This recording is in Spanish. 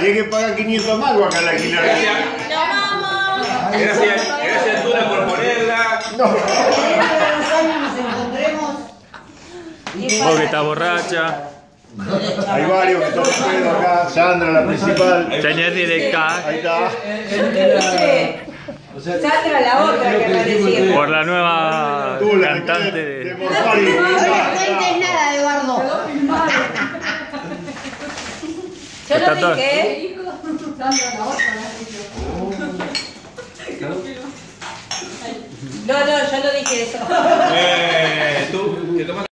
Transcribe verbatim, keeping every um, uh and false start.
tiene que pagar quinientos más acá la alquiler. Gracias. Gracias, gracias Tuna por ponerla. No. Vos que estás borracha. Hay varios que están pedo acá. Sandra, la principal. Señor directa. Ahí está. Sandra, la otra que apareció. Por la nueva Tú, la cantante de de... Morfari. No cuentes nada, Eduardo. Yo Está no todo. dije. No, no, yo no dije eso. Eh, tú, que tomas